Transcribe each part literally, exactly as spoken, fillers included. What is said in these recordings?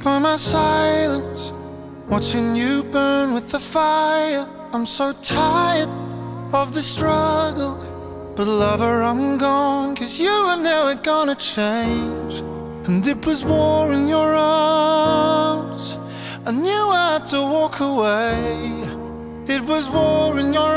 by my silence, watching you burn with the fire. I'm so tired of the struggle, but lover, I'm gone, 'cause you were never gonna change. And it was war in your arms, I knew I had to walk away. It was war in your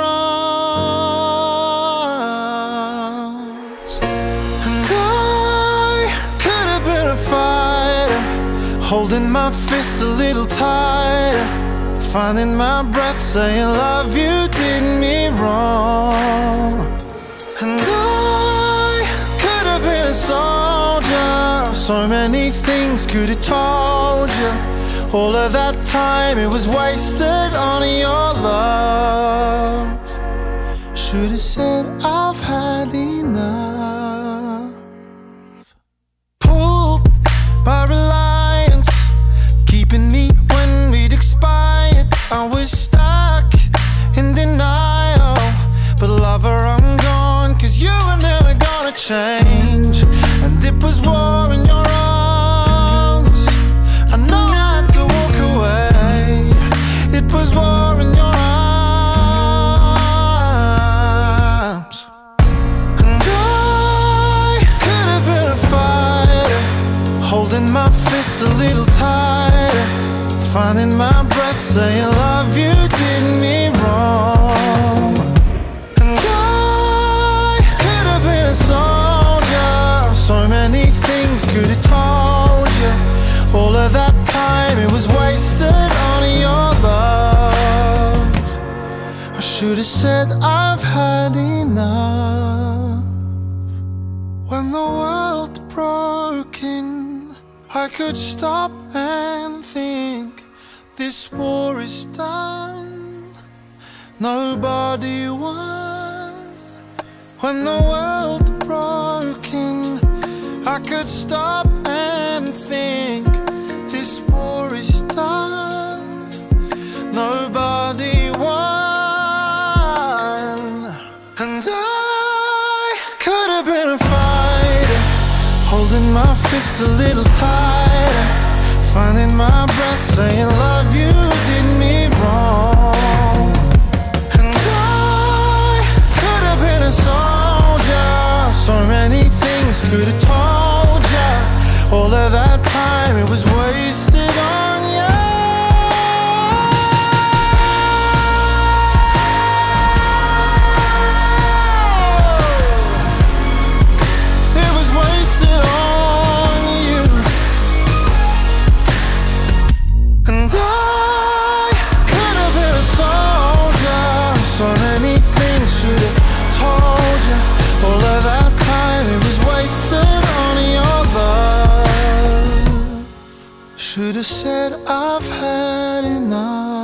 arms. And I could have been a fighter, holding my fist a little tighter, finding my breath, saying love you did me wrong. And I could have been a soldier, so many things could have told you. All of that time, it was wasted on your love. Should have said I've had enough. Pulled by reliance, keeping me when we'd expired. I was stuck in denial, but lover, I'm gone, 'cause you were never gonna change. And it was war in your arms, I know I had to walk away. It was war in your arms. And I could have been a fighter, holding my fist a little tighter, finding my breath, saying love you did me wrong. And I could have been a soldier, so many things could have told you. All of that time, it was wasted on your love. I should have said I've had enough. When the world broke in, I could stop and think, this war is done, nobody won. When the world broke in, I could stop and think, this war is done, nobody won. And I could have been a fighter, holding my fist a little tighter, finding my breath, saying love you did me wrong. And I could have been a soldier, so many things could have told ya. All of that time, it was wasted on ya. It was wasted on you. And I could have been a soldier, so many things should have told you. All of that time, it was wasted on your love. Should have said I've had enough.